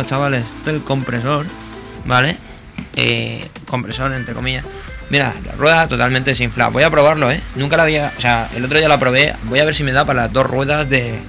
chavales, del compresor, ¿vale? Compresor, entre comillas. Mira, la rueda totalmente desinflada. Voy a probarlo, ¿eh? Nunca la había... O sea, el otro día la probé. Voy a ver si me da para las dos ruedas de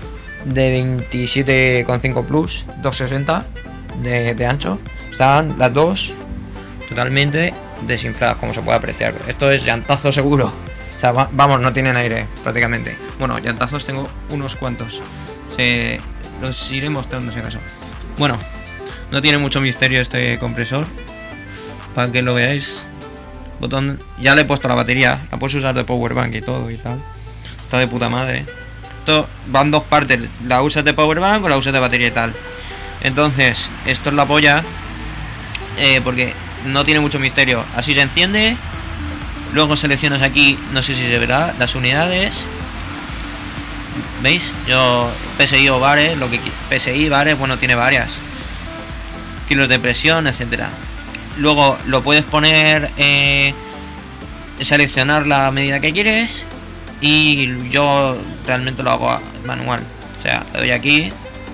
27,5 plus, 260 de ancho. Están las dos totalmente desinfladas, como se puede apreciar. Esto es llantazo seguro. O sea, vamos, no tienen aire prácticamente. Bueno, llantazos tengo unos cuantos. Los iré mostrando si acaso. Bueno, no tiene mucho misterio este compresor, para que lo veáis. Botón, ya le he puesto la batería. La puedes usar de powerbank y todo y tal. Está de puta madre. Esto van dos partes. La usas de powerbank o la usas de batería y tal. Entonces, esto es la polla. Porque no tiene mucho misterio. Así se enciende. Luego seleccionas aquí, no sé si se verá, las unidades. ¿Veis? Yo PSI o bares, lo que PSI, bares, bueno, tiene varias. Kilos de presión, etcétera. Luego lo puedes poner, seleccionar la medida que quieres. Y yo realmente lo hago manual. O sea, le doy aquí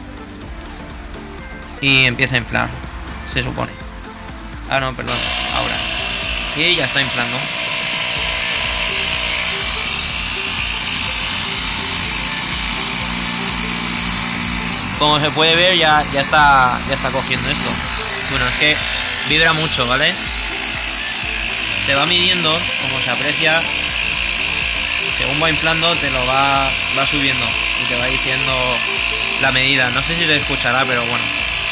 y empieza a inflar, se supone. Ah, no, perdón, ahora. Y ya está inflando. Como se puede ver, ya está cogiendo esto. Bueno, es que vibra mucho, ¿vale? Te va midiendo, como se aprecia. Según va inflando, te lo va subiendo y te va diciendo la medida. No sé si se escuchará, pero bueno.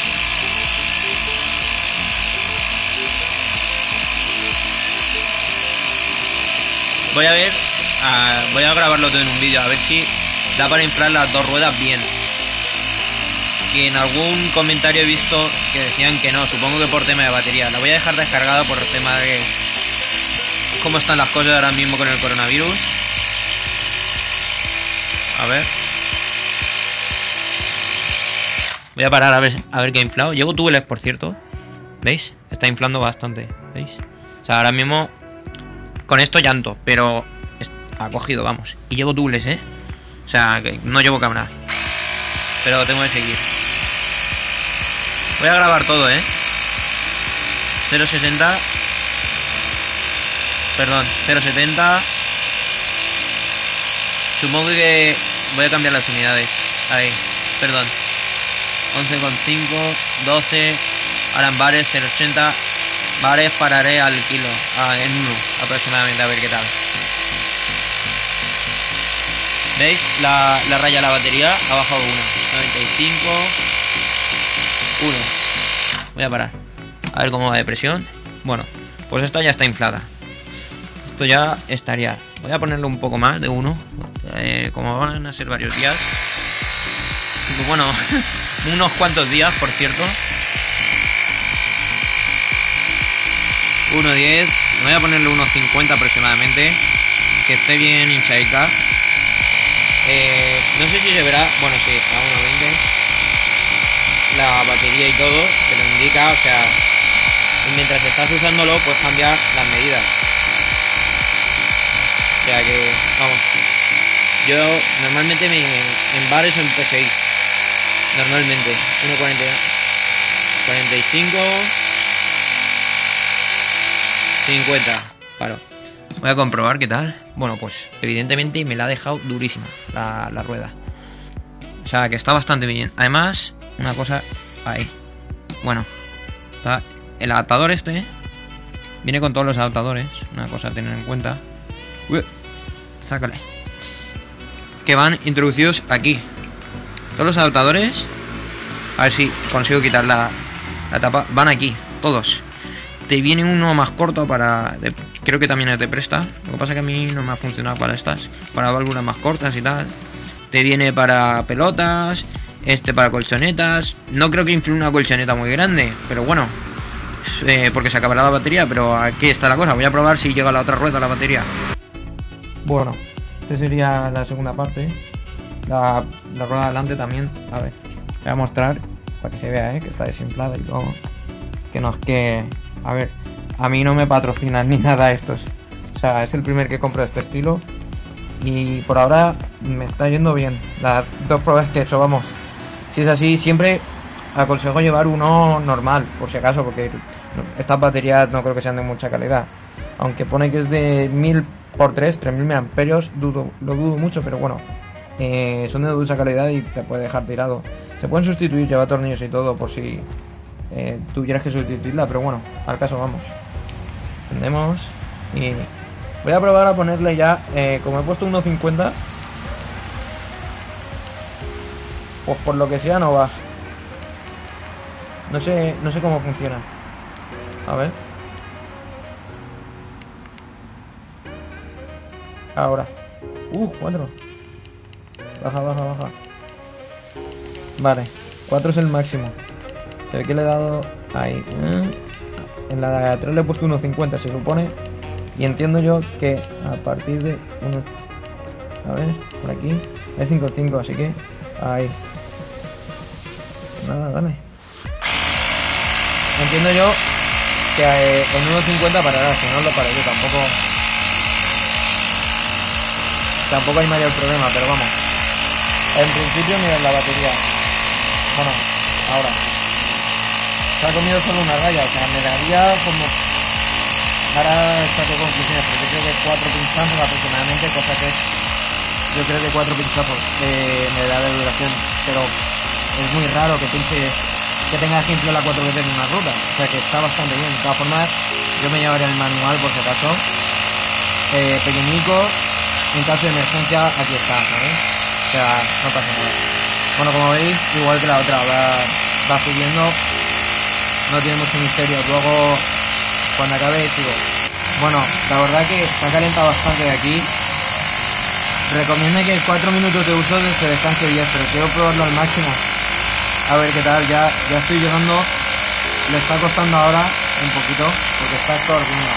Voy a ver, voy a grabarlo todo en un vídeo, a ver si da para inflar las dos ruedas bien. Que en algún comentario he visto que decían que no, supongo que por tema de batería. La voy a dejar descargada por el tema de cómo están las cosas ahora mismo con el coronavirus. A ver. Voy a parar a ver qué ha inflado. Llevo túbeles, por cierto. ¿Veis? Está inflando bastante. ¿Veis? O sea, ahora mismo con esto llanto, pero ha cogido, vamos. Y llevo túbeles, ¿eh? O sea, que no llevo cámara. Pero tengo que seguir. Voy a grabar todo, ¿eh? 0.60. Perdón, 0.70. Supongo que voy a cambiar las unidades. Ahí, perdón. 11,5, 12. Ahora en bares, 0.80. Bares pararé al kilo. En 1 aproximadamente, a ver qué tal. ¿Veis? La raya de la batería ha bajado 1. 95. 1. Voy a parar. A ver cómo va de presión. Bueno, pues esta ya está inflada. Esto ya estaría. Voy a ponerle un poco más de 1. Como van a ser varios días. Bueno, unos cuantos días, por cierto. 1.10. Voy a ponerle unos 50 aproximadamente. Que esté bien hinchaica. No sé si se verá. Bueno, sí, a 1.20. La batería y todo, te lo indica, o sea, y mientras estás usándolo puedes cambiar las medidas. O sea que, vamos, yo normalmente en bares o en P6, normalmente, 1.40, 45, 50, paro. Voy a comprobar qué tal. Bueno, pues evidentemente me la ha dejado durísima la rueda. O sea que está bastante bien. Además, una cosa ahí. Bueno, está el adaptador este. Viene con todos los adaptadores. Una cosa a tener en cuenta. Uy, sácale. Que van introducidos aquí. Todos los adaptadores. A ver si consigo quitar la tapa. Van aquí, todos. Te viene uno más corto para... creo que también es de presta. Lo que pasa es que a mí no me ha funcionado para estas. Para válvulas más cortas y tal. Te viene para pelotas. Este para colchonetas. No creo que influya una colchoneta muy grande, pero bueno, porque se acabará la batería. Pero aquí está la cosa. Voy a probar si llega la otra rueda a la batería. Bueno, esta sería la segunda parte. La rueda de adelante también. A ver, voy a mostrar para que se vea, que está desinflada y todo. Que no es que... A ver, a mí no me patrocinan ni nada estos. O sea, es el primer que compro de este estilo. Y por ahora me está yendo bien. Las dos pruebas que he hecho, vamos. Si es así, siempre aconsejo llevar uno normal, por si acaso, porque estas baterías no creo que sean de mucha calidad. Aunque pone que es de 1000x3, 3000 mAh, lo dudo mucho, pero bueno, son de dudosa calidad y te puede dejar tirado. Se pueden sustituir, lleva tornillos y todo, por si tuvieras que sustituirla, pero bueno, al caso vamos. Encendemos y voy a probar a ponerle ya, como he puesto 1.50, pues por lo que sea no va. No sé cómo funciona. A ver. Ahora. 4. Baja. Vale. 4 es el máximo. Se ve que le he dado ahí. En la de 3 le he puesto 1.50, se supone. Y entiendo yo que a partir de 1... A ver, por aquí. Es 5.5, así que... Ahí. Nada, dame. Entiendo yo que en 1.50 parará, si no lo pararé yo tampoco hay mayor problema, pero vamos. En principio mirad la batería. Bueno, ahora se ha comido solo una raya, o sea, me daría como... Ahora saco conclusiones, pero yo creo que 4 pinchazos aproximadamente, cosa que es... Yo creo que 4 pinchazos me da de duración, pero es muy raro que pinche... que tenga que inflarla 4 veces en una ruta, o sea que está bastante bien. De todas formas, yo me llevaré el manual por si acaso, pequeñico, en caso de emergencia aquí está, ¿sabes? O sea, no pasa nada. Bueno, como veis, igual que la otra, va subiendo, no tiene mucho misterio. Luego, cuando acabe, sigo. Bueno, la verdad que se ha calentado bastante de aquí. Recomiendo que 4 minutos de uso se descanse 10, pero quiero probarlo al máximo. A ver qué tal, ya estoy llegando. Le está costando ahora un poquito, porque está todo ardiendo.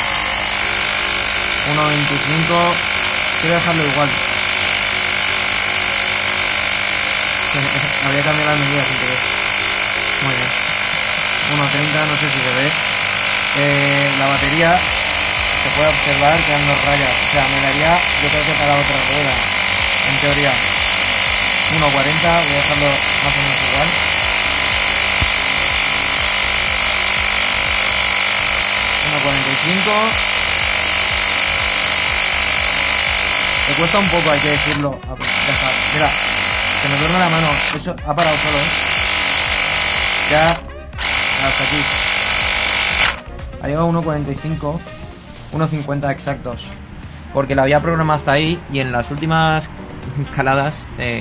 1.25. Quiero dejarlo igual. Habría cambiado las medidas sin querer. Muy bien. 1.30, no sé si se ve. La batería se puede observar que dan 2 rayas. O sea, me daría, yo creo que para otra rueda, en teoría. 1.40, voy a dejarlo más o menos igual. 1.45. Me cuesta un poco, hay que decirlo. Ya está. Mira, se me duerme la mano. Eso ha parado solo, Ya hasta aquí. Ha llegado 1.45, 1.50 exactos. Porque la había programado hasta ahí y en las últimas caladas,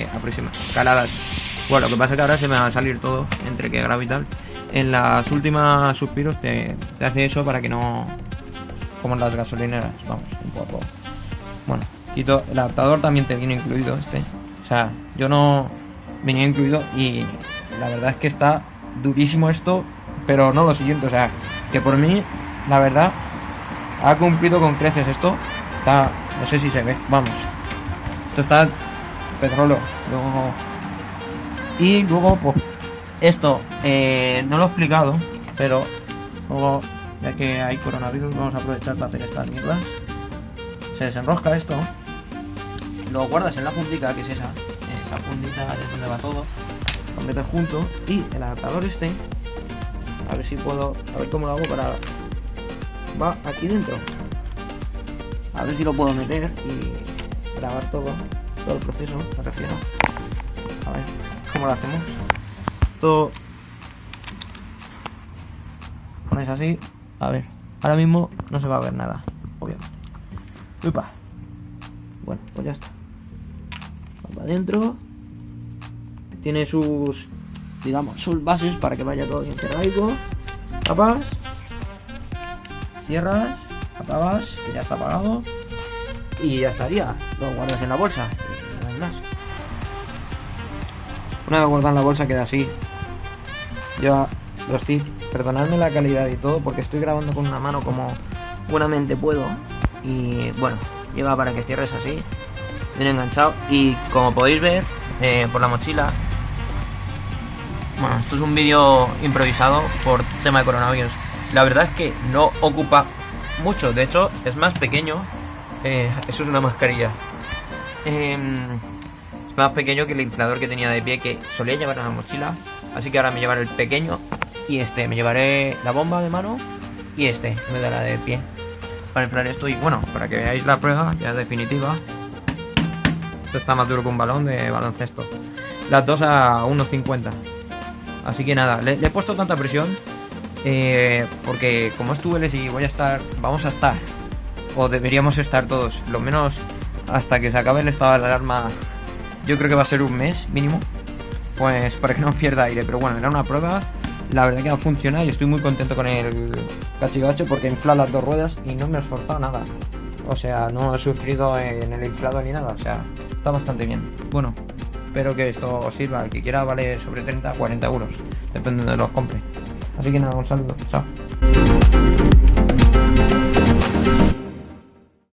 bueno, lo que pasa es que ahora se me va a salir todo entre que grabo y tal. En las últimas suspiros te hace eso para que no... Como en las gasolineras, vamos, un poco. Bueno, quito el adaptador, también te viene incluido O sea, yo no venía incluido y la verdad es que está durísimo esto, pero no lo siguiente, o sea, que por mí, la verdad, ha cumplido con creces esto. Está, no sé si se ve, vamos. Esto está petróleo. Y luego, pues, esto no lo he explicado, pero luego, ya que hay coronavirus, vamos a aprovechar para hacer estas mierdas. Se desenrosca esto, lo guardas en la fundita, que es esa fundita es donde va todo, lo metes junto y el adaptador a ver si puedo, a ver cómo lo hago para... Va aquí dentro, a ver si lo puedo meter y grabar todo el proceso, me refiero. A ver cómo lo hacemos. Todo ponéis así, a ver, ahora mismo no se va a ver nada, obviamente. Upa. Bueno, pues ya está. Va para adentro. Tiene sus, digamos, sus bases para que vaya todo bien cerrado. Tapas. Cierras. Apagas, que ya está apagado. Y ya estaría. Lo guardas en la bolsa. Y no hay más. Una vez guardado en la bolsa queda así. Lleva los tips. Perdonadme la calidad y todo, porque estoy grabando con una mano como buenamente puedo. Y bueno, lleva para que cierres así, bien enganchado. Y como podéis ver por la mochila, bueno, esto es un vídeo improvisado por tema de coronavirus. La verdad es que no ocupa mucho, de hecho es más pequeño. Eso es una mascarilla. Es más pequeño que el inflador que tenía de pie, que solía llevar en la mochila. Así que ahora me llevaré el pequeño y me llevaré la bomba de mano y me dará de pie para inflar esto. Y bueno, para que veáis la prueba ya definitiva, esto está más duro que un balón de baloncesto. Las dos a 1,50. Así que nada, le he puesto tanta presión porque como es Tubeles y vamos a estar, o deberíamos estar todos, lo menos hasta que se acabe el estado de alarma. Yo creo que va a ser un mes mínimo, pues para que no pierda aire. Pero bueno, era una prueba, la verdad que ha funcionado y estoy muy contento con el cachivache porque infla las dos ruedas y no me he esforzado nada. O sea, no he sufrido en el inflado ni nada, o sea, está bastante bien. Bueno, espero que esto os sirva. El que quiera vale sobre 30 40 euros, depende de los compre. Así que nada, un saludo, chao.